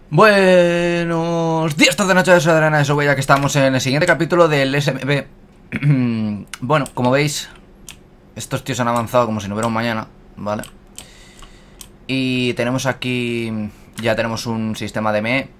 Buenos días, tarde, noche, de arena de Subway, ya que estamos en el siguiente capítulo del SMP. Bueno, como veis, estos tíos han avanzado como si no hubiera un mañana, ¿vale? Y tenemos aquí, ya tenemos un sistema de ME.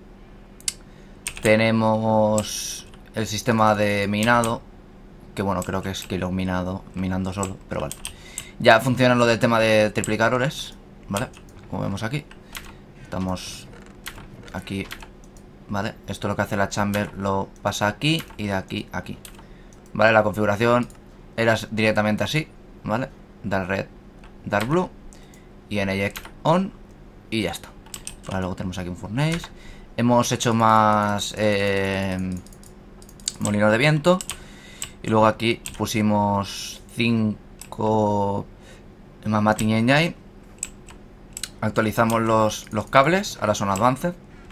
Tenemos el sistema de minado, que bueno, creo que es Kilo minando solo, pero vale. Ya funciona lo del tema de triplicadores, ¿vale? Como vemos aquí. Estamos aquí, ¿vale? Esto lo que hace la chamber lo pasa aquí y de aquí a aquí, ¿vale? La configuración era directamente así, ¿vale? Dark red, dark blue y en eject on y ya está. Vale, luego tenemos aquí un furnace. Hemos hecho más molinos de viento. Y luego aquí pusimos 5 Mamatiñeñay. Actualizamos los cables, ahora son advanced.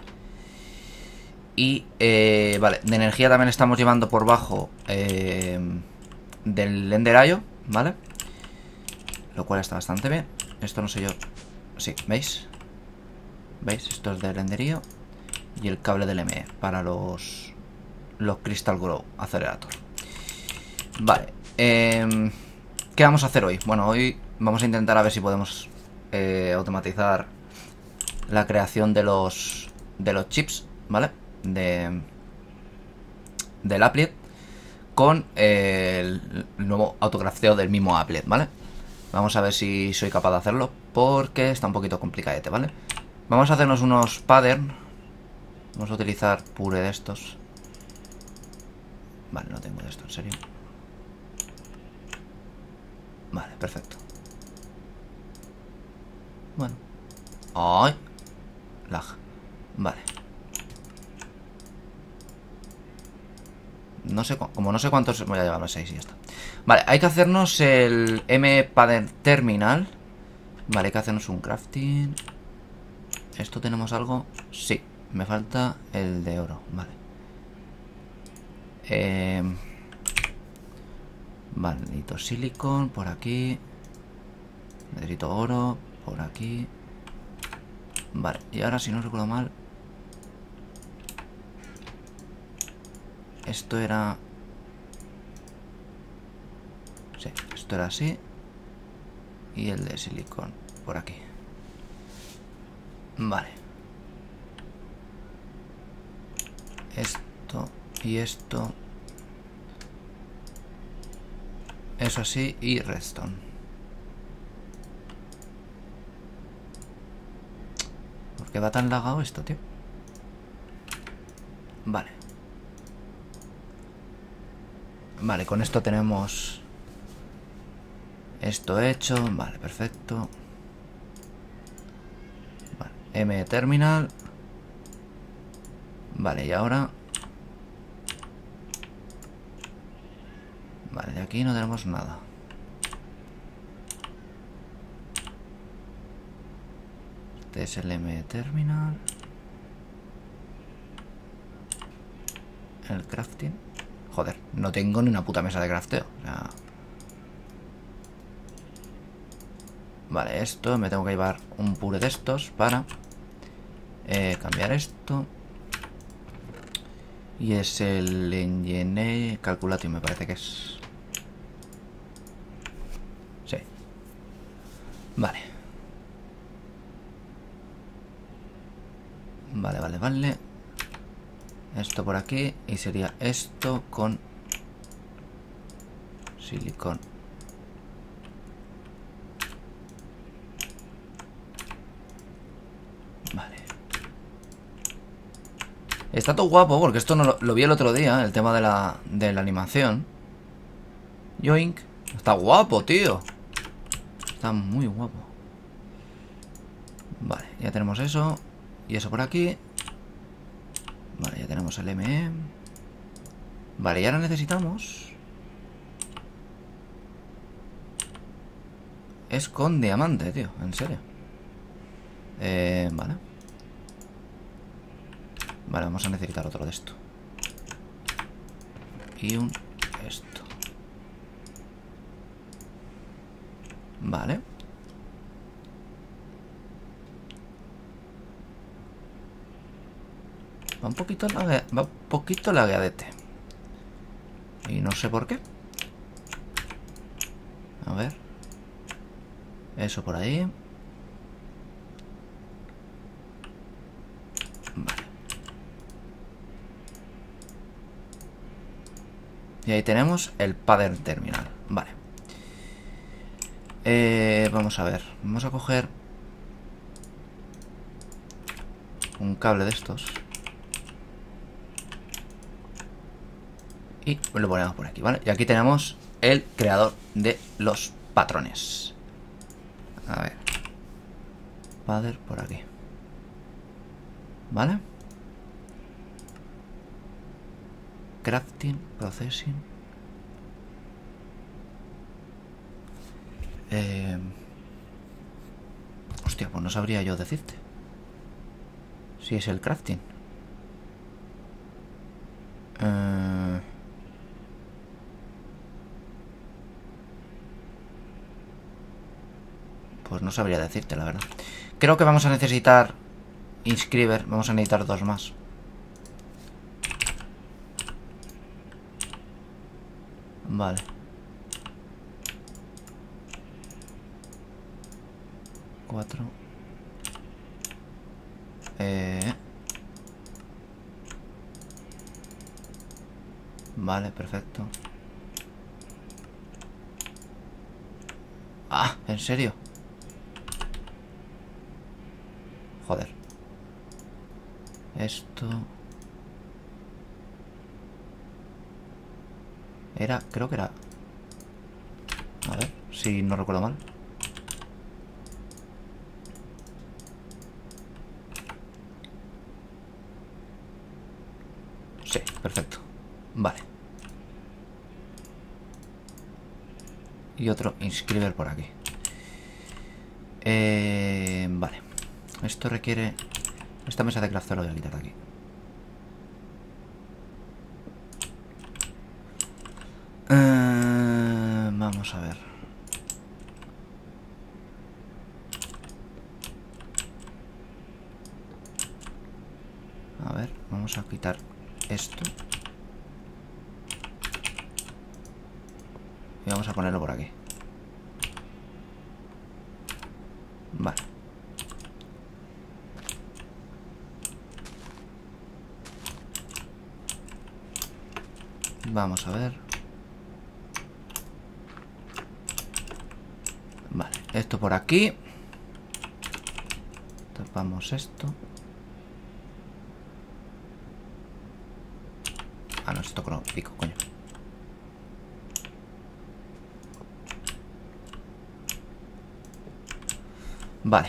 Y vale, de energía también estamos llevando por bajo del Ender.io, ¿vale? Lo cual está bastante bien. Esto no sé yo. Sí, ¿veis? ¿Veis? Esto es del Ender.io. Y el cable del ME para los Crystal Grow Accelerator. Vale. ¿Qué vamos a hacer hoy? Bueno, hoy vamos a intentar a ver si podemos automatizar la creación de los chips, ¿vale? Del applet con el nuevo autografteo del mismo applet, ¿vale? Vamos a ver si soy capaz de hacerlo, porque está un poquito complicadete, ¿vale? Vamos a hacernos unos pattern. Vamos a utilizar pure de estos. Vale, no tengo de esto, en serio. Vale, perfecto. Bueno. ¡Ay! Lag. Vale. No sé, como no sé cuántos. Voy a llevar a 6 y ya está. Vale, hay que hacernos el M-Pattern Terminal. Vale, hay que hacernos un crafting. ¿Esto tenemos algo? Sí, me falta el de oro. Vale. Vale, necesito silicon por aquí. Necesito oro por aquí. Vale, y ahora si no recuerdo mal, esto era... Sí, esto era así. Y el de silicon por aquí. Vale. Esto y esto. Eso así y redstone. ¿Por qué va tan lagado esto, tío? Vale. Vale, con esto tenemos esto hecho. Vale, perfecto. Vale, M terminal. Vale, y ahora... Vale, de aquí no tenemos nada. Este es el M terminal. El crafting. Joder, no tengo ni una puta mesa de crafteo. O sea... Vale, esto me tengo que llevar un pure de estos para cambiar esto. Y es el Engine Calculator, me parece que es. Sí. Vale. Vale. Esto por aquí. Y sería esto con silicón. Vale. Está todo guapo, porque esto no lo vi el otro día, el tema de la animación. Yoink. Está guapo, tío. Está muy guapo. Vale, ya tenemos eso. Y eso por aquí. Vale, ya tenemos el ME. Vale, y ahora necesitamos... Es con diamante, tío, en serio. Vale. Vale, vamos a necesitar otro de esto. Y un... esto. Vale. Va un poquito lagueadete. Y no sé por qué. A ver. Eso por ahí. Vale. Y ahí tenemos el pattern terminal. Vale. Vamos a ver. Vamos a coger un cable de estos. Y lo ponemos por aquí, ¿vale? Y aquí tenemos el creador de los patrones. A ver. Pattern por aquí. ¿Vale? Crafting, processing. Hostia, pues no sabría yo decirte si es el crafting. Pues no sabría decirte, la verdad. Creo que vamos a necesitar inscriber. Vamos a necesitar 2 más. Vale. Cuatro. Vale, perfecto. Ah, ¿en serio? Joder. Esto era, creo que era. A ver, si no recuerdo mal. Sí, perfecto. Vale. Y otro inscriber por aquí. Vale. Esto requiere... Esta mesa de crafteo lo voy a quitar de aquí. Vamos a ver. A ver, vamos a quitar esto. Y vamos a ponerlo por aquí. Vale. Vamos a ver. Vale, esto por aquí. Tapamos esto. Ah, no, esto con un pico, coño. Vale.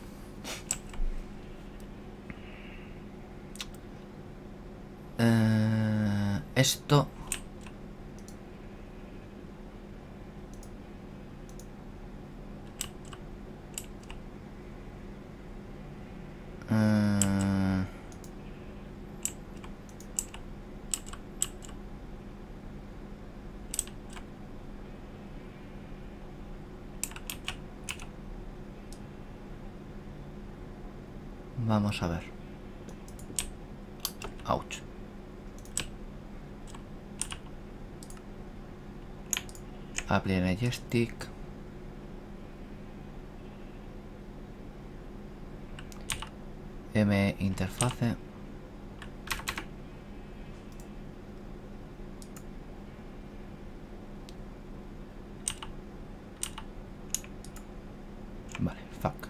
Esto... Vamos a ver. Ouch. Apply Energy Stick. M interfase. Vale, fuck.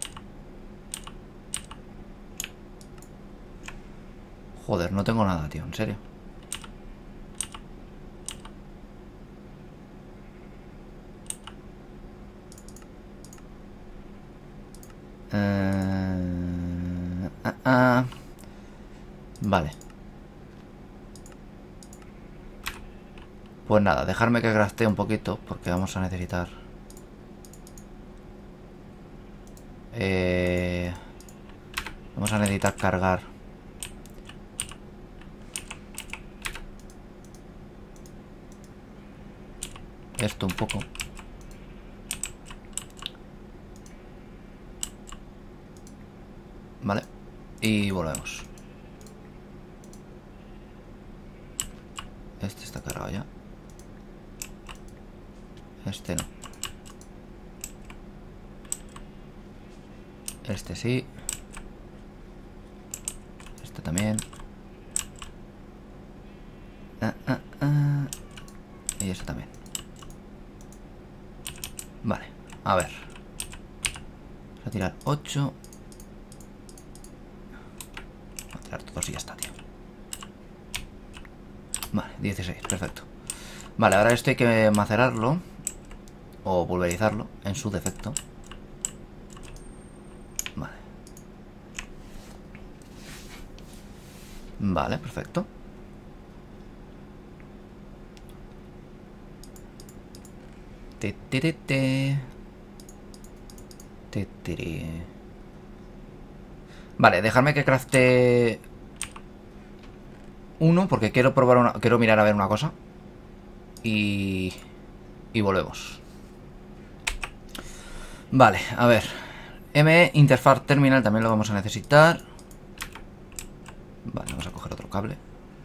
Joder, no tengo nada, tío, en serio. Vale. Pues nada, dejarme que craftee un poquito, porque vamos a necesitar... Vamos a necesitar cargar esto un poco. Vale. Y volvemos. Este está cargado ya. Este no. Este sí. Este también. Y este también. Vale, a ver. Vamos a tirar 8. Vamos a tirar todos y ya está, tío. Vale, 16, perfecto. Vale, ahora esto hay que macerarlo o pulverizarlo en su defecto. Vale. Vale, perfecto. Vale, dejarme que crafte uno porque quiero probar una, quiero mirar a ver una cosa. Y volvemos. Vale, a ver. ME Interface Terminal también lo vamos a necesitar. Vale, vamos a coger otro cable.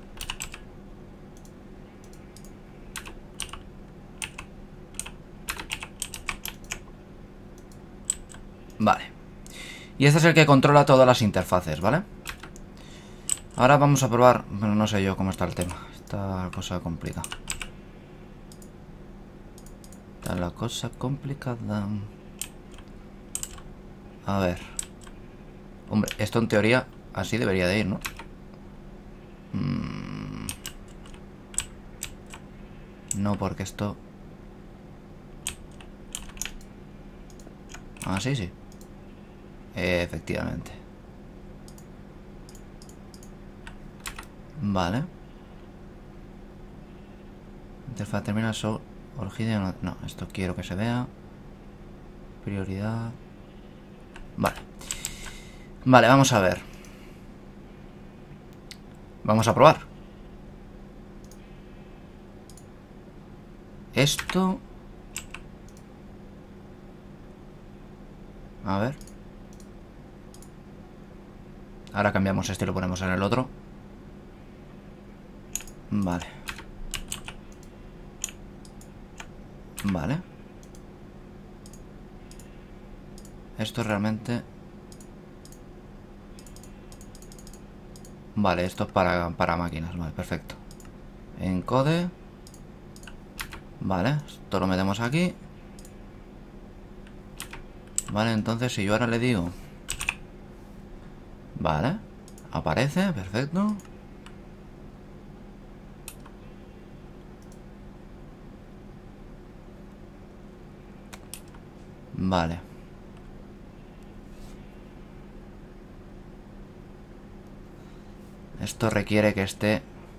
Vale. Y este es el que controla todas las interfaces, ¿vale? Ahora vamos a probar. Bueno, no sé yo cómo está el tema. Está cosa complicada. Está la cosa complicada. A ver. Hombre, esto en teoría así debería de ir, ¿no? No, porque esto... Ah, sí, sí. Efectivamente. Vale. Interfaz terminal so orquídea. No, esto quiero que se vea. Prioridad. Vale. Vale, vamos a ver. Vamos a probar. Esto. A ver. Ahora cambiamos este y lo ponemos en el otro. Vale. Vale. Esto realmente... Vale, esto es para máquinas. Vale, perfecto. Encode. Vale, esto lo metemos aquí. Vale, entonces si yo ahora le digo... Vale. Aparece, perfecto. Vale. Esto requiere que esté...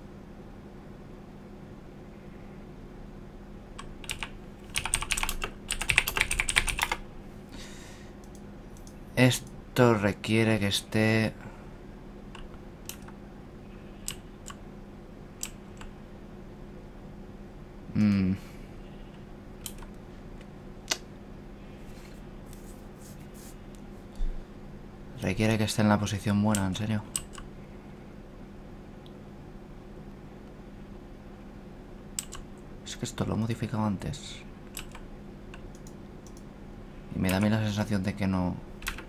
Esto requiere que esté... Requiere que esté en la posición buena, en serio. Es que esto lo he modificado antes. Y me da a mí la sensación de que no...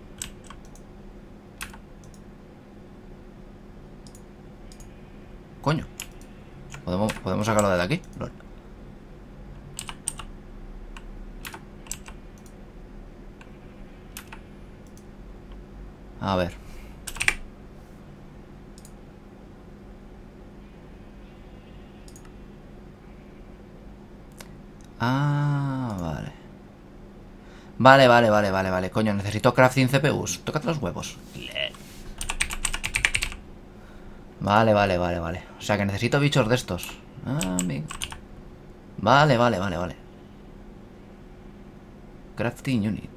Coño. ¿Podemos sacarlo de aquí? Lol. A ver. Ah, vale. Vale. Coño, necesito crafting CPUs. Tócate los huevos. Vale. O sea que necesito bichos de estos. Ah, amigo. Vale. Crafting unit.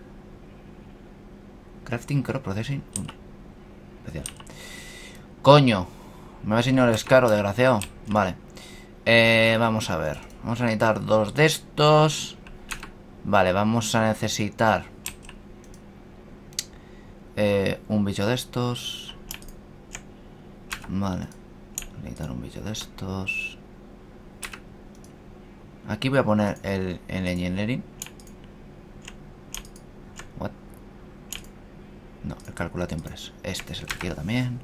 Crafting crop processing unit. Especial. Coño. Me va a enseñar el caro, desgraciado. Vale. Vamos a ver. Vamos a necesitar 2 de estos. Vale, vamos a necesitar un bicho de estos. Vale. Necesitar un bicho de estos. Aquí voy a poner el engineering. What? No, el calculation press. Este es el que quiero también.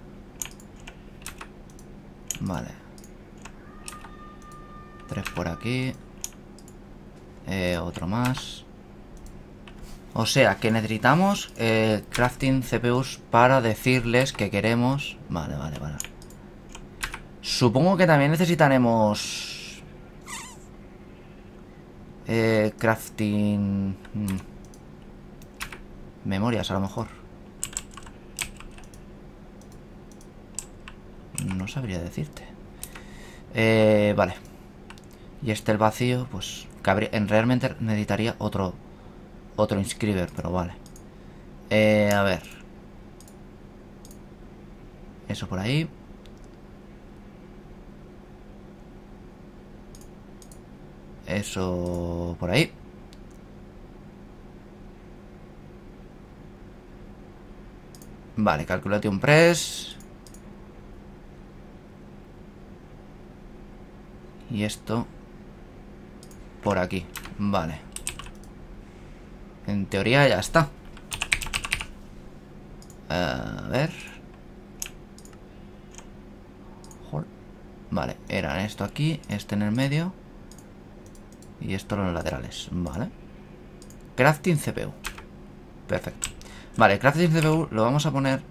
Vale. 3 por aquí. Otro más. O sea, que necesitamos crafting CPUs para decirles que queremos... Vale. Supongo que también necesitaremos... crafting... memorias, a lo mejor. No sabría decirte. Vale. Y este el vacío, pues... realmente necesitaría otro inscriber, pero vale. A ver. Eso por ahí. Eso por ahí. Vale, calculation press. Y esto por aquí. Vale. En teoría ya está. A ver. Vale, eran esto aquí, este en el medio y esto en los laterales. Vale. Crafting CPU. Perfecto. Vale, crafting CPU lo vamos a poner...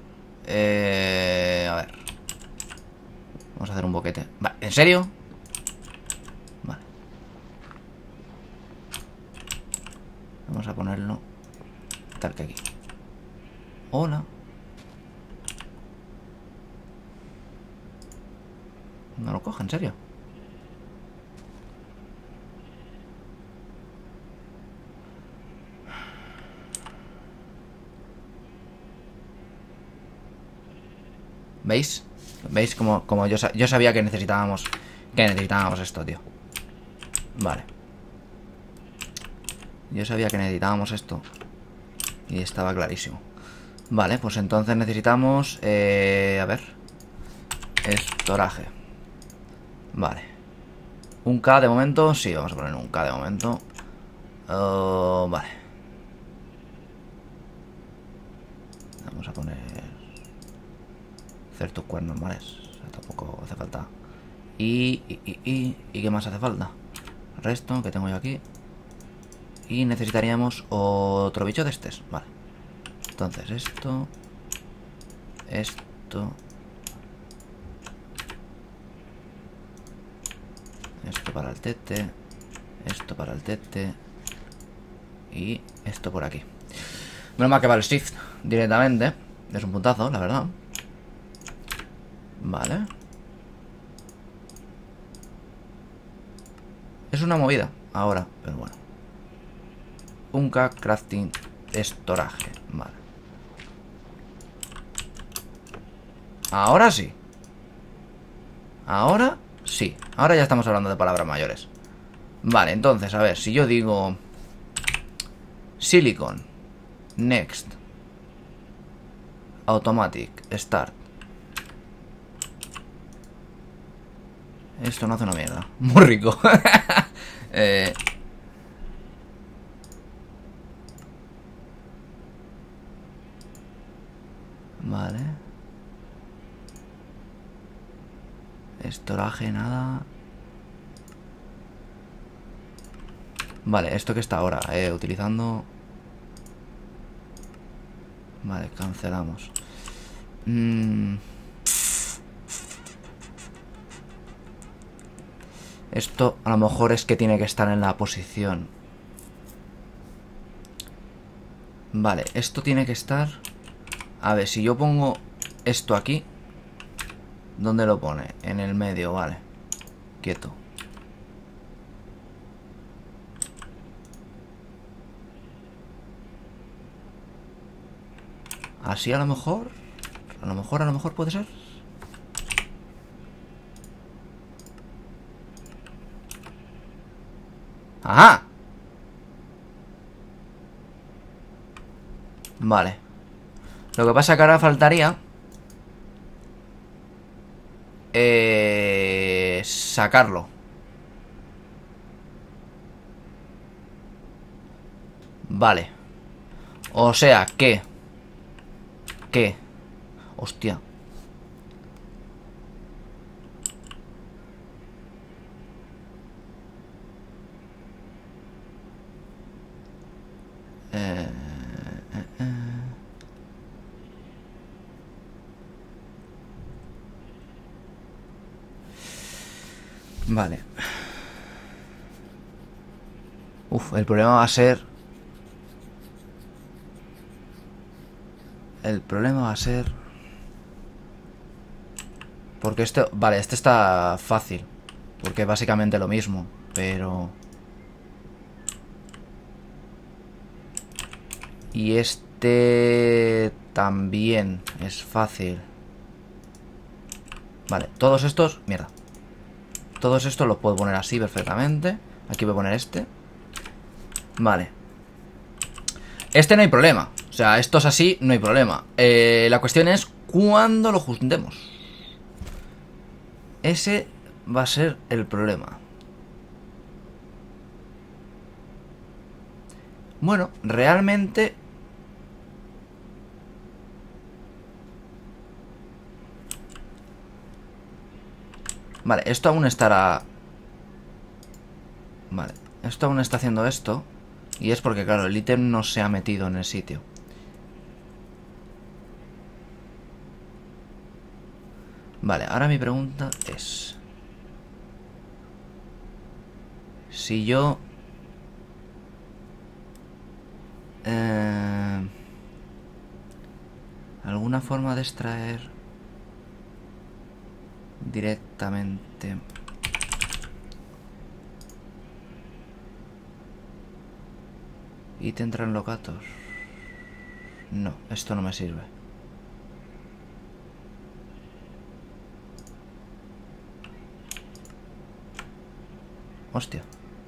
a ver. Vamos a hacer un boquete. Vale, ¿en serio? Vale. Vamos a ponerlo tal que aquí. Hola. No lo coge, en serio. ¿Veis? ¿Veis como yo sabía que necesitábamos esto, tío? Vale. Yo sabía que necesitábamos esto y estaba clarísimo. Vale, pues entonces necesitamos... a ver. Estoraje. Vale. Un K de momento. Sí, vamos a poner un K de momento. Vale. Vamos a poner... ciertos cuernos normales. O sea, tampoco hace falta. ¿Y qué más hace falta? El resto que tengo yo aquí. Y necesitaríamos otro bicho de estos. Vale. Entonces esto. Esto para el tete. Esto para el tete. Y esto por aquí. Menos mal que va el shift directamente. Es un puntazo, la verdad. Vale. Es una movida ahora, pero bueno. Un K crafting estoraje. Vale. Ahora sí. Ahora sí. Ahora ya estamos hablando de palabras mayores. Vale, entonces, a ver, si yo digo Silicon Next Automatic Start. Esto no hace una mierda. Muy rico. Vale. Estoraje, nada. Vale, esto que está ahora, utilizando. Vale, cancelamos. Esto a lo mejor es que tiene que estar en la posición. Vale, esto tiene que estar... A ver, si yo pongo esto aquí, ¿dónde lo pone? En el medio, vale. Quieto. Así a lo mejor. A lo mejor puede ser. ¡Ajá! Vale. Lo que pasa es que ahora faltaría sacarlo. Vale. O sea, que... Hostia. Vale. Uf, el problema va a ser... El problema va a ser... Porque este... Vale, este está fácil. Porque es básicamente lo mismo. Pero... Y este... También es fácil. Vale, todos estos... Mierda. Todos estos los puedo poner así perfectamente. Aquí voy a poner este. Vale. Este no hay problema. O sea, estos así no hay problema. La cuestión es cuándo lo juntemos. Ese va a ser el problema. Bueno, realmente... Vale, esto aún estará... Vale, esto aún está haciendo esto. Y es porque, claro, el ítem no se ha metido en el sitio. Vale, ahora mi pregunta es... Si yo... ¿Alguna forma de extraer directamente? ¿Ítem translocator? No, esto no me sirve. Hostia.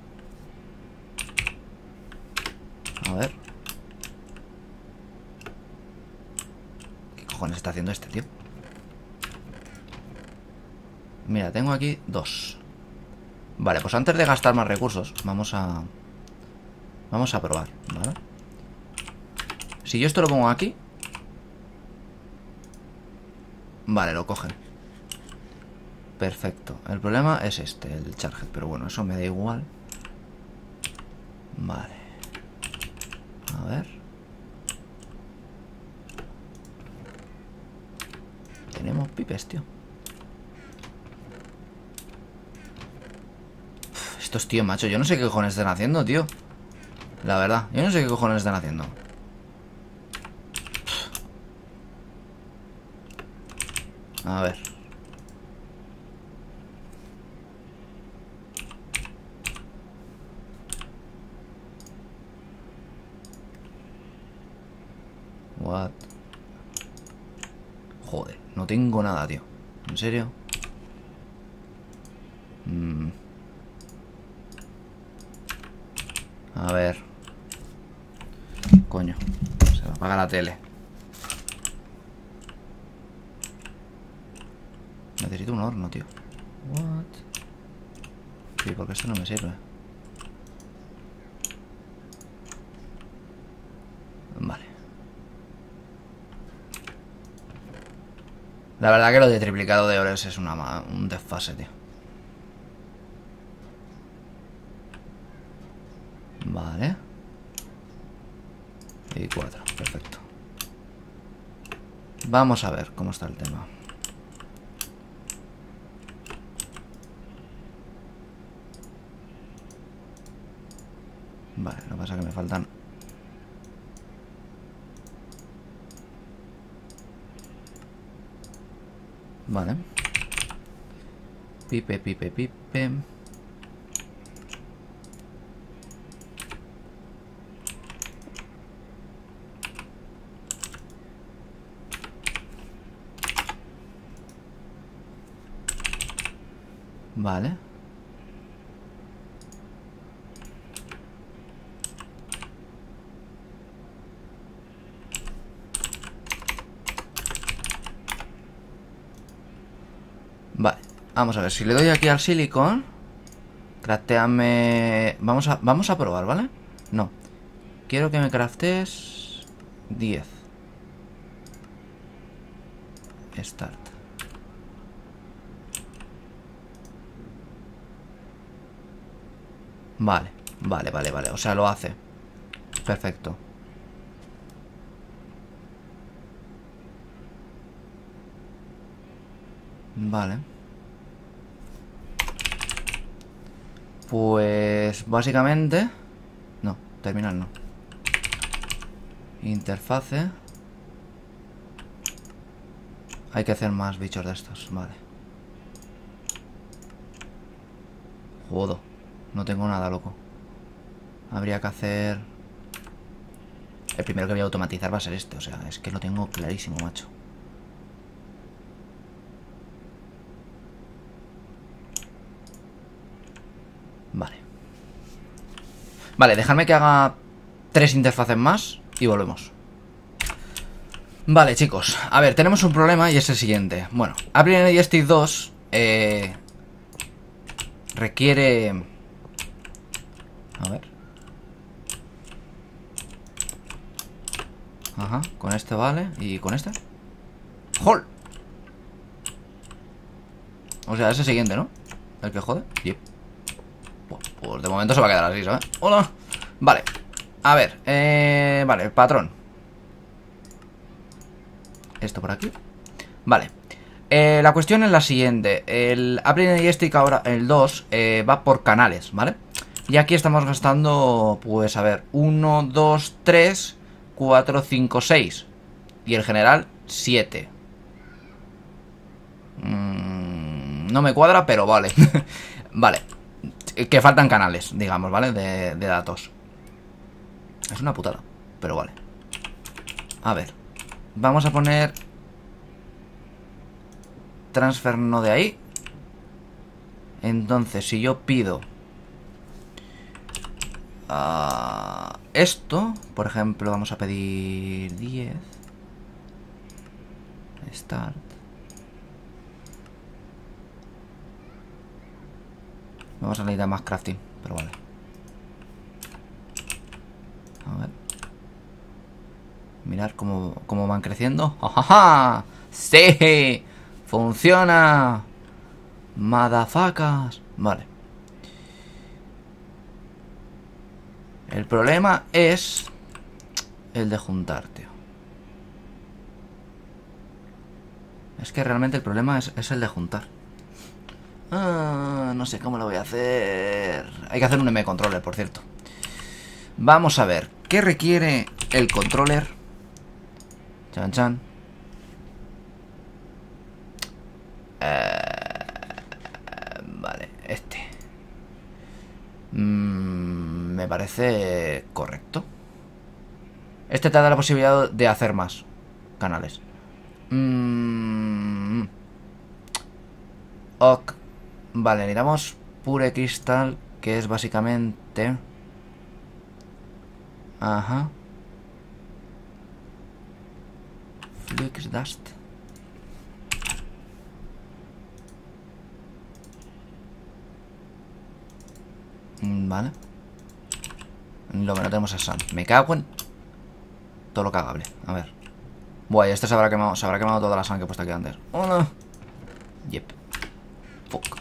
A ver. ¿Qué cojones está haciendo este, tío? Mira, tengo aquí 2. Vale, pues antes de gastar más recursos, vamos a probar, ¿vale? Si yo esto lo pongo aquí... Vale, lo cogen. Perfecto. El problema es este, el charge. Pero bueno, eso me da igual. Vale. A ver. Tenemos pipes, tío. Estos tíos, macho, yo no sé qué cojones están haciendo, tío. La verdad, yo no sé qué cojones están haciendo. A ver. What? Joder, no tengo nada, tío. ¿En serio? A ver. Coño, se me apaga la tele. Necesito un horno, tío. What? Sí, porque esto no me sirve. Vale. La verdad que lo de triplicado de ores es un desfase, tío. Vale. Y 4, perfecto. Vamos a ver cómo está el tema. Vale, lo que pasa es que me faltan... Vale. Pipe, pipe, pipe. Vale. Vale, vamos a ver, si le doy aquí al silicon, crafteame... Vamos a probar, ¿vale? No. quiero que me craftes 10. Start. Vale, vale, vale, vale. O sea, lo hace. Perfecto. Vale. Pues básicamente... No, terminal no. Interfase. Hay que hacer más bichos de estos, vale. Jodo. No tengo nada, loco. Habría que hacer... El primero que voy a automatizar va a ser este. O sea, es que lo tengo clarísimo, macho. Vale. Vale, dejadme que haga 3 interfaces más y volvemos. Vale, chicos. A ver, tenemos un problema y es el siguiente. Bueno, April Energy Stick 2 requiere... A ver. Ajá, con este vale. ¿Y con este? ¡Hol! O sea, es el siguiente, ¿no? El que jode. Yep. Pues de momento se va a quedar así, ¿sabes? ¡Hola! Vale. A ver, vale, patrón. Esto por aquí. Vale. La cuestión es la siguiente. El April Energy Stick ahora, el 2, va por canales, ¿vale? Y aquí estamos gastando, pues a ver, 1, 2, 3, 4, 5, 6. Y el general, 7. No me cuadra, pero vale. Vale. Que faltan canales, digamos, ¿vale? De datos. Es una putada, pero vale. A ver. Vamos a poner... Transfer no de ahí. Entonces, si yo pido... esto, por ejemplo, vamos a pedir 10. Start. Vamos a necesitar más crafting, pero vale. A ver. Mirar cómo van creciendo. ¡Ja, ja, ja! ¡Sí! ¡Funciona! ¡Madafacas! Vale. El problema es el de juntar, tío. Es que realmente el problema es el de juntar. No sé cómo lo voy a hacer. Hay que hacer un M-controller, por cierto. Vamos a ver. ¿Qué requiere el controller? Chan, chan. Vale, este. Me parece correcto. Este te da la posibilidad de hacer más canales. Ok. Vale, necesitamos Pure Crystal, que es básicamente... Ajá. Flux Dust. Vale. Lo que no tenemos es sand. Me cago en... todo lo cagable. A ver. Buah, este se habrá quemado toda la sand que he puesto aquí antes. ¡Oh, no! Yep. Fuck.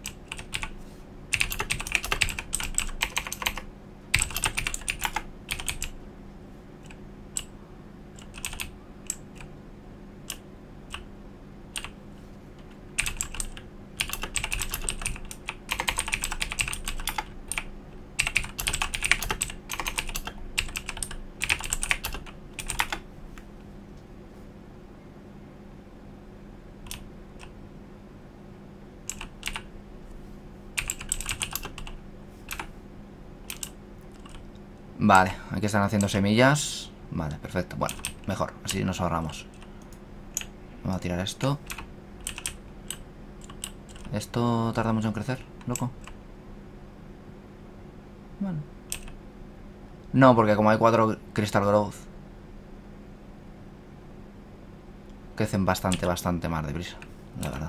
Vale, aquí están haciendo semillas. Vale, perfecto, bueno, mejor, así nos ahorramos. Vamos a tirar esto. Esto tarda mucho en crecer, loco. Bueno. No, porque como hay 4 Crystal Growth, crecen bastante más deprisa, la verdad.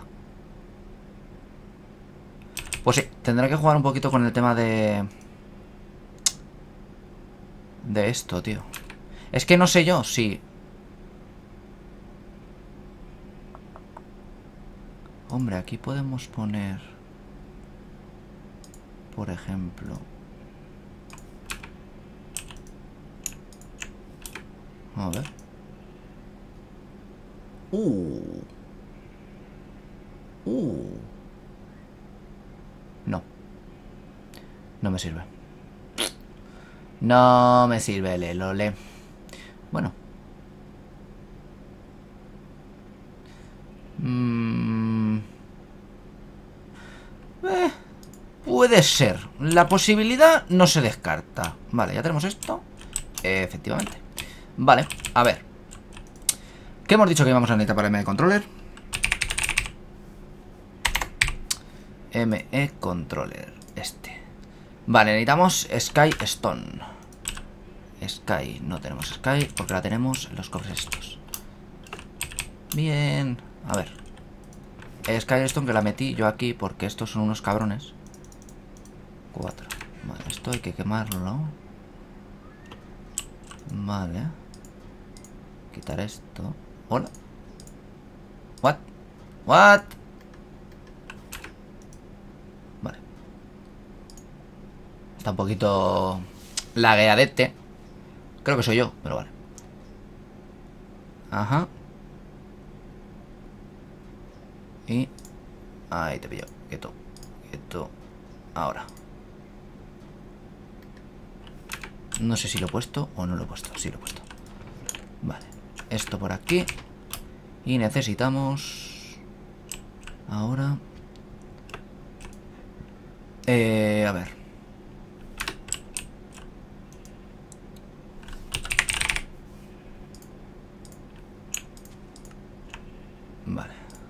Pues sí, tendré que jugar un poquito con el tema de de esto, tío. Es que no sé yo si... Hombre, aquí podemos poner... Por ejemplo... A ver... No. No me sirve. No me sirve el lole. Bueno. Puede ser. La posibilidad no se descarta. Vale, ya tenemos esto. Efectivamente. Vale, a ver. ¿Qué hemos dicho que íbamos a necesitar para ME Controller? ME Controller. Este. Vale, necesitamos Sky Stone. Sky. No tenemos Sky porque la tenemos en los cofres estos. Bien. A ver. Sky Stone que la metí yo aquí porque estos son unos cabrones. 4. Vale, esto hay que quemarlo. Vale. Quitar esto. Hola. What? What? Vale. Está un poquito lagueadete. Creo que soy yo, pero vale. Ajá. Y... ahí te pillo. Quieto. Quieto. Ahora. No sé si lo he puesto o no lo he puesto. Sí lo he puesto. Vale. Esto por aquí. Y necesitamos... ahora... a ver. Vale.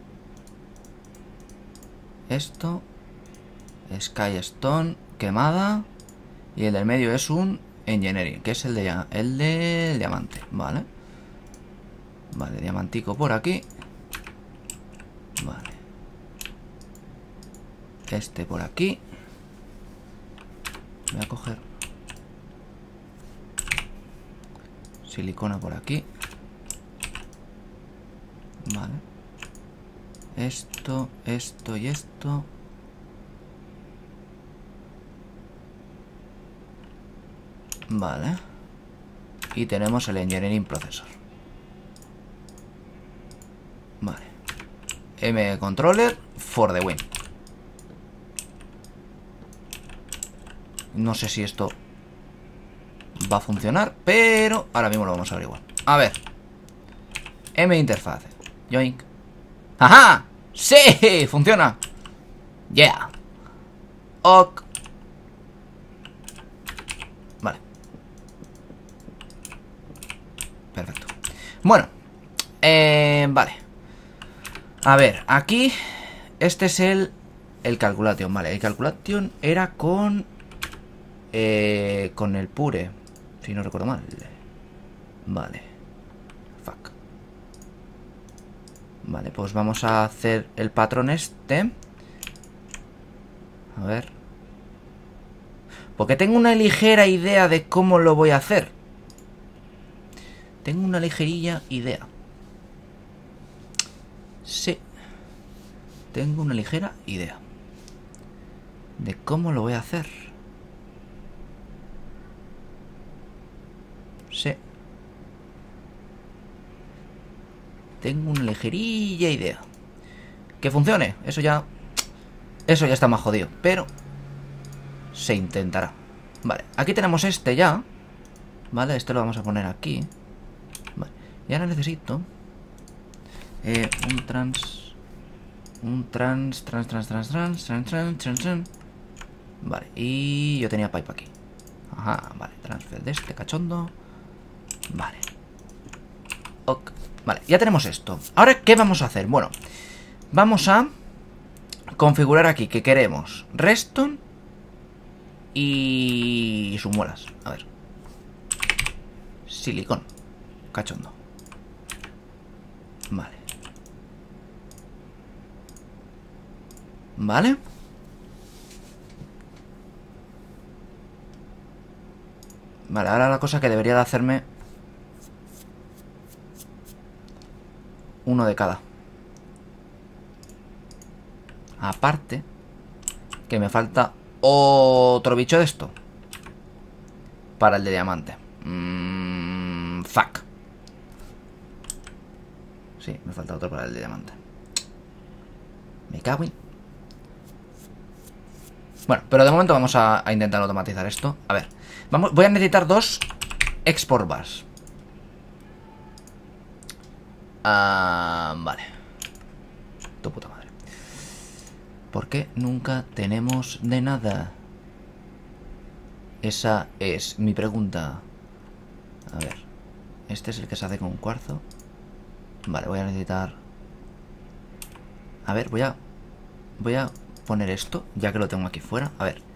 Esto. Sky Stone. Quemada. Y el del medio es un Engineering, que es el de diamante. Vale. Vale, diamantico por aquí. Vale. Este por aquí. Voy a coger silicona por aquí. Vale. Esto, esto y esto. Vale. Y tenemos el Engineering Processor. Vale. M Controller for the win. No sé si esto va a funcionar, pero ahora mismo lo vamos a averiguar. A ver. M interfaz. Yoink. ¡Ajá! ¡Sí! ¡Funciona! ¡Yeah! Ok. Vale. Perfecto. Bueno. Vale. A ver, aquí este es el Calculation. Vale, el Calculation era con el Pure, si no recuerdo mal. Vale. Fuck. Vale, pues vamos a hacer el patrón este. A ver. Porque tengo una ligera idea de cómo lo voy a hacer. Tengo una ligerilla idea. Sí. Tengo una ligera idea de cómo lo voy a hacer. Sí. Tengo una ligerilla idea. Que funcione, eso ya está más jodido, pero se intentará. Vale, aquí tenemos este ya. Vale, este lo vamos a poner aquí. Vale, y ahora necesito un trans. Vale, y yo tenía pipe aquí. Ajá, vale, transfer de este cachondo. Vale. Ok. Vale, ya tenemos esto. Ahora, ¿qué vamos a hacer? Bueno, vamos a configurar aquí que queremos redstone y sus muelas. A ver. Silicón. Cachondo. Vale. Vale, ahora la cosa que debería de hacerme... uno de cada. Aparte, que me falta otro bicho de esto. Para el de diamante. Fuck. Sí, me falta otro para el de diamante. Me cago en... Bueno, pero de momento vamos a intentar automatizar esto. A ver, voy a necesitar 2 export bars. Vale. Tu puta madre. ¿Por qué nunca tenemos de nada? Esa es mi pregunta. A ver. Este es el que se hace con un cuarzo. Vale, voy a necesitar... A ver, voy a poner esto, ya que lo tengo aquí fuera. A ver.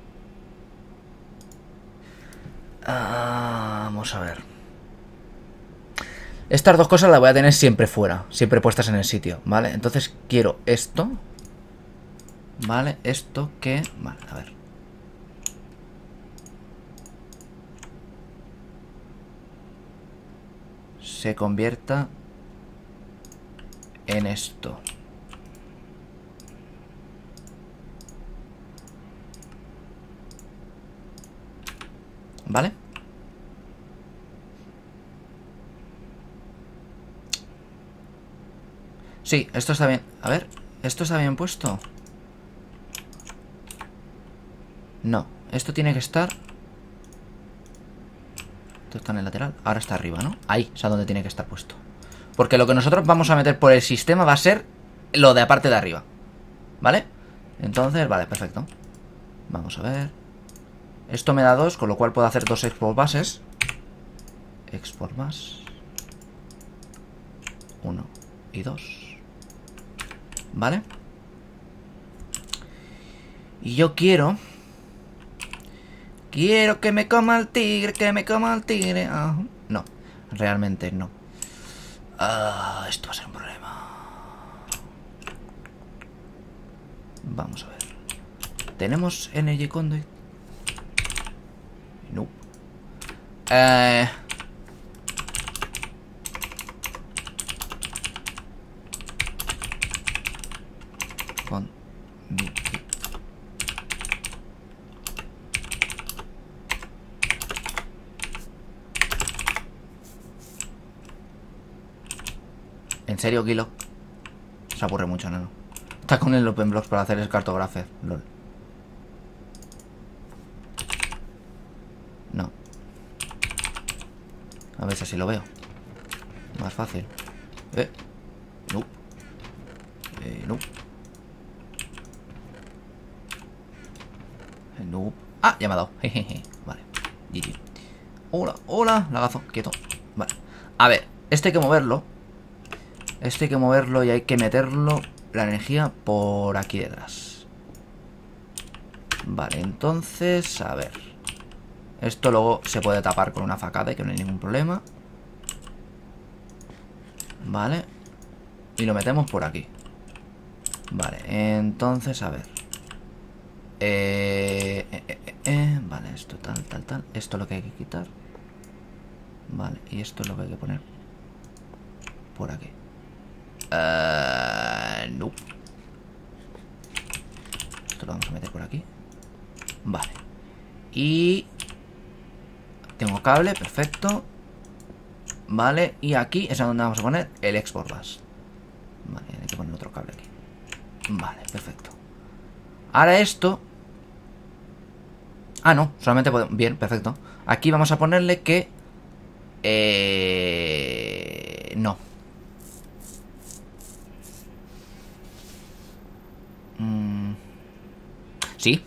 Vamos a ver. Estas dos cosas las voy a tener siempre fuera, siempre puestas en el sitio, ¿vale? Entonces quiero esto. Vale, esto que... Vale, a ver. Se convierta en esto. ¿Vale? Sí, esto está bien. A ver, ¿esto está bien puesto? No, esto tiene que estar... Esto está en el lateral. Ahora está arriba, ¿no? Ahí es a donde tiene que estar puesto. Porque lo que nosotros vamos a meter por el sistema va a ser lo de aparte de arriba. ¿Vale? Entonces, vale, perfecto. Vamos a ver. Esto me da 2, con lo cual puedo hacer 2 export bases. Export base 1 y 2. ¿Vale? Y yo quiero que me coma el tigre, que me coma el tigre. No, realmente no. Esto va a ser un problema. Vamos a ver. ¿Tenemos Energy Conduit? No. ¿En serio, Kilo? Se aburre mucho, ¿no? Está con el Open Blocks para hacer el cartógrafo. LOL. No. A ver si así lo veo. Más fácil. No. No. No. Ah, ya me ha dado. Jejeje. Vale. GG. Hola, hola. Lagazo. Quieto. Vale. A ver. Este hay que moverlo. Este hay que moverlo y hay que meterlo la energía por aquí detrás. Vale, entonces, a ver. Esto luego se puede tapar con una facada y que no hay ningún problema. Vale. Y lo metemos por aquí. Vale, entonces, a ver. Vale, esto tal. Esto es lo que hay que quitar. Vale, y esto es lo que hay que poner por aquí. No. Esto lo vamos a meter por aquí. Vale. Y... tengo cable, perfecto. Vale, y aquí es a donde vamos a poner el export bus. Vale, hay que poner otro cable aquí. Vale, perfecto. Ahora esto... no, solamente podemos... Bien, perfecto. Aquí vamos a ponerle que... no. Sí.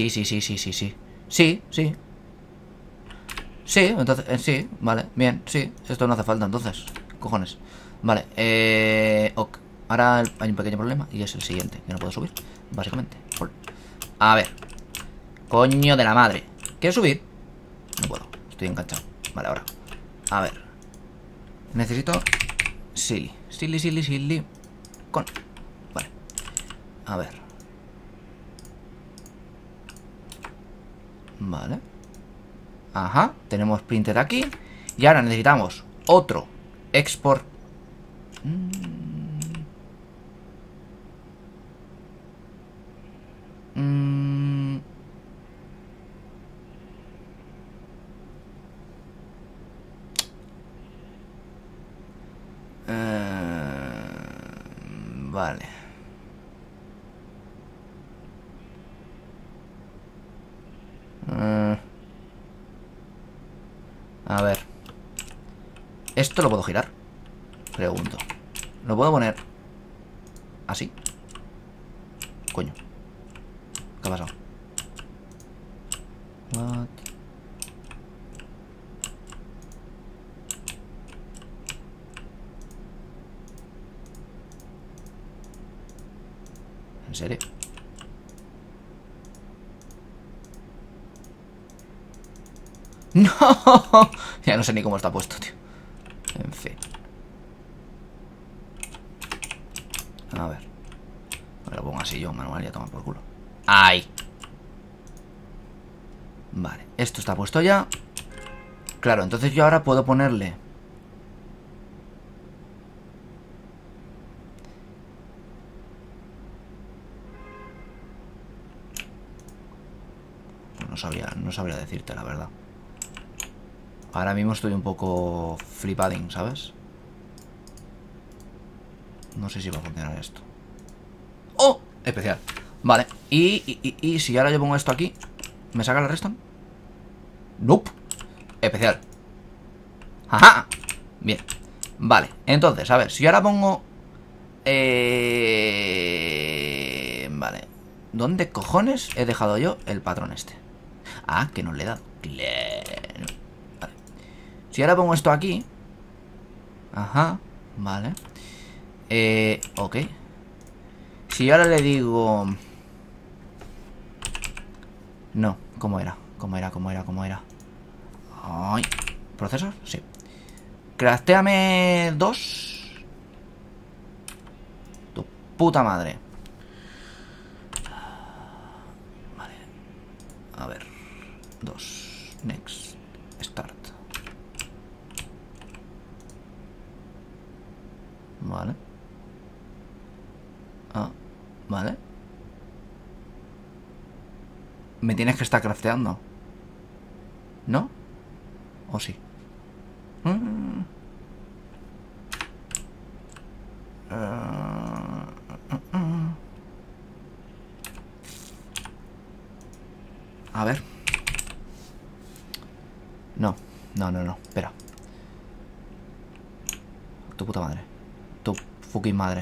Sí, entonces, sí, vale, bien, sí. Esto no hace falta, entonces. Cojones. Vale, ok. Ahora hay un pequeño problema y es el siguiente, que no puedo subir, básicamente. A ver. Coño de la madre. ¿Quieres subir? No puedo, estoy enganchado. Vale, ahora. A ver. Necesito... Silly. Vale. A ver. Vale. Ajá, tenemos printer aquí. Y ahora necesitamos otro export. Vale. A ver. ¿Esto lo puedo girar? Pregunto. ¿Lo puedo poner así? Coño. ¿Qué ha pasado? What? ¿En serio? ¡No! Ya no sé ni cómo está puesto, tío. En fin. A ver. Me lo pongo así yo, manual, ya toma por culo. ¡Ay! Vale, esto está puesto ya. Claro, entonces yo ahora puedo ponerle... No sabría decirte la verdad. Ahora mismo estoy un poco flipadín, ¿sabes? No sé si va a funcionar esto. ¡Oh! Especial. Vale. Y si ahora yo pongo esto aquí, ¿me saca la redstone? Nope. Especial. ¡Ajá! Bien. Vale. Entonces, a ver, si ahora pongo... Vale. ¿Dónde cojones he dejado yo el patrón este? Ah, que no le he dado. Vale. Si ahora pongo esto aquí... Ajá. Vale. Ok. Si ahora le digo... No, ¿cómo era? ¿Cómo era? Ay. ¿Procesor? Sí. Craftéame 2. Tu puta madre. Vale. A ver. 2. Next. Start. Vale. Ah, vale. Me tienes que estar crafteando. ¿No? ¿O sí? A ver. No. Espera. Tu puta madre. Tu fucking madre.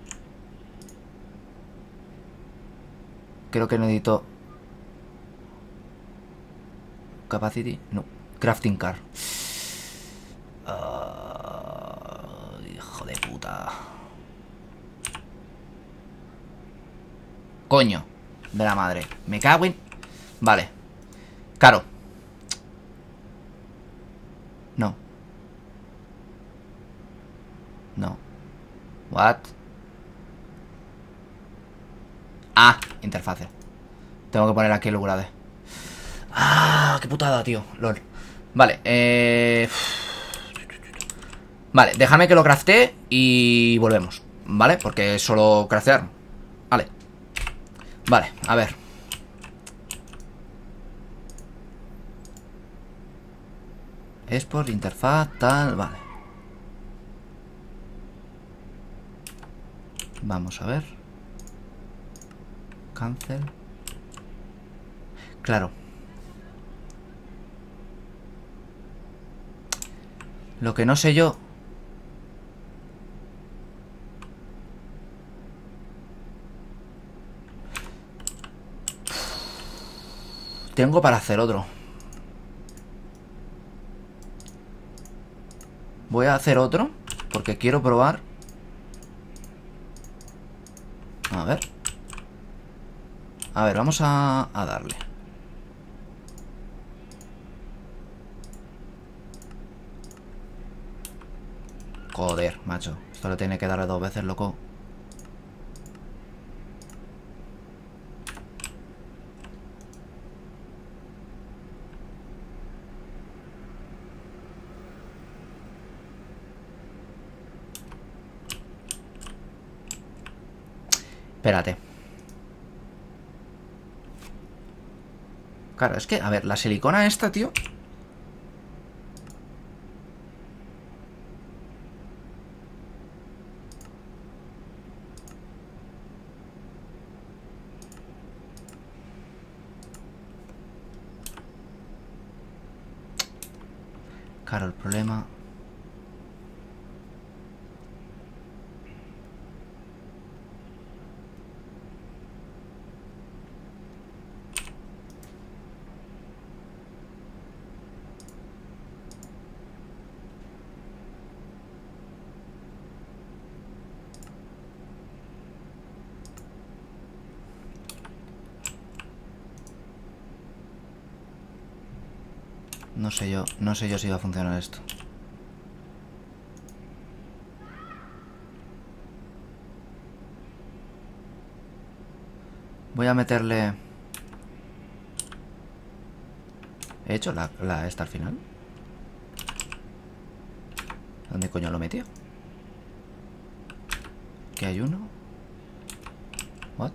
Creo que necesito... Capacity. No. Crafting car. Hijo de puta. Coño. De la madre. Me cago en... Vale. Claro. No. No. What? Ah, interfase. Tengo que poner aquí el URAD. Ah, qué putada, tío. LOL. Vale, Vale, déjame que lo craftee y volvemos, ¿vale? Porque es solo craftear. Vale. Vale, a ver. Es por interfaz, tal, vale. Vamos a ver. Cancel. Claro. Lo que no sé yo... Tengo para hacer otro. Voy a hacer otro porque quiero probar. A ver. A ver, vamos a darle. Joder, macho. Esto le tiene que darle 2 veces, loco. Espérate. Claro, es que, a ver, la silicona esta, tío. Claro, el problema... no sé yo si va a funcionar esto. Voy a meterle... ¿He hecho la esta al final? ¿Dónde coño lo metió? ¿Qué hay uno? ¿What?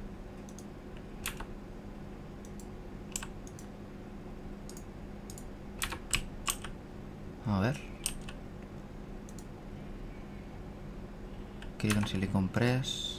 A ver. Silicon Silicon Press.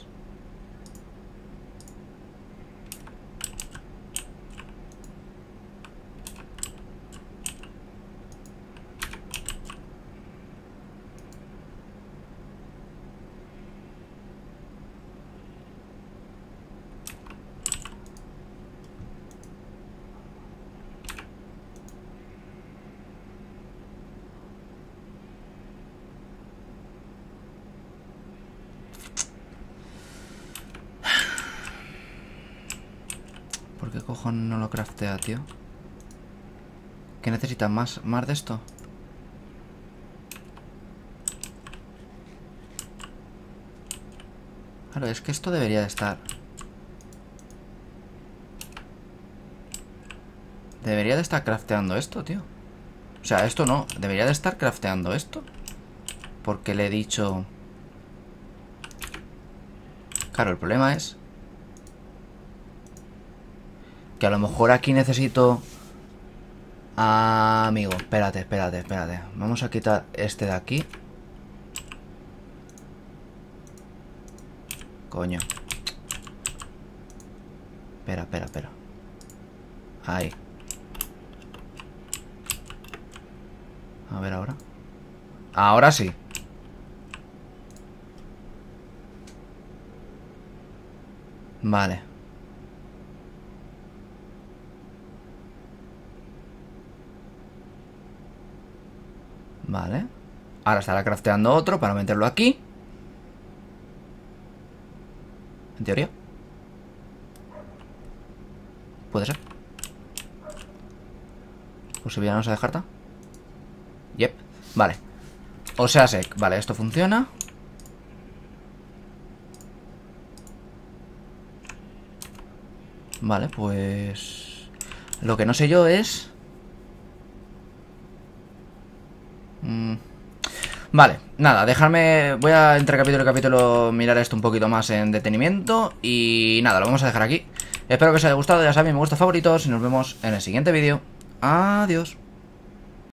¿Por qué cojones no lo craftea, tío? ¿Qué necesitas más de esto? Claro, es que esto debería de estar... Debería de estar crafteando esto, tío. O sea, esto no. Debería de estar crafteando esto. Porque le he dicho... Claro, el problema es... que a lo mejor aquí necesito... Ah, amigo, espérate. Vamos a quitar este de aquí. Coño. Espera. Ahí. A ver ahora. Ahora sí. Vale. Vale. Ahora estará crafteando otro para meterlo aquí. En teoría. Puede ser. Posibilidad no se descarta. Yep. Vale. O sea, vale, esto funciona. Vale, pues... Lo que no sé yo es... Vale, nada, dejarme... Voy a entre capítulo y capítulo mirar esto un poquito más en detenimiento. Y nada, lo vamos a dejar aquí. Espero que os haya gustado, ya sabéis, me gusta favoritos. Y nos vemos en el siguiente vídeo. Adiós.